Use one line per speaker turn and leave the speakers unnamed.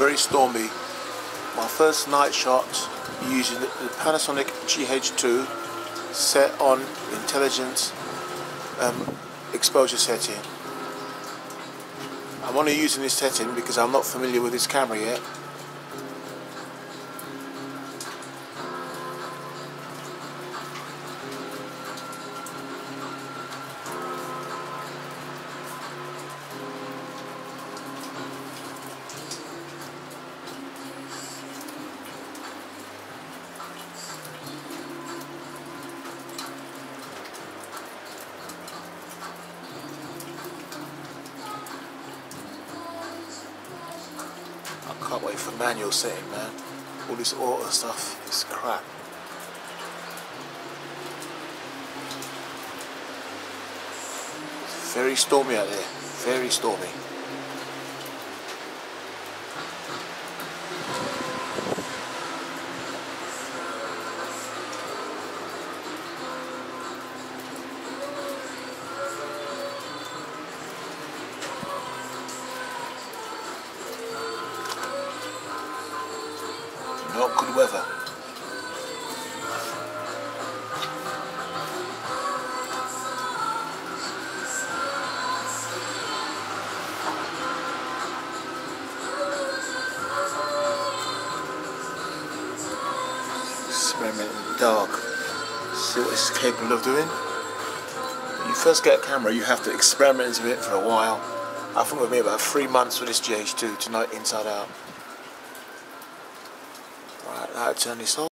very stormy. My first night shot using the Panasonic GH2 set on intelligent exposure setting. I'm only using this setting because I'm not familiar with this camera yet. I can't wait for manual setting, man. All this auto stuff is crap. It's very stormy out there, very stormy. Not good weather. Experiment in the dark. See what it's capable of doing. When you first get a camera, you have to experiment with it for a while. I think with me about 3 months with this GH2 to know inside out. Right, now I turn this off.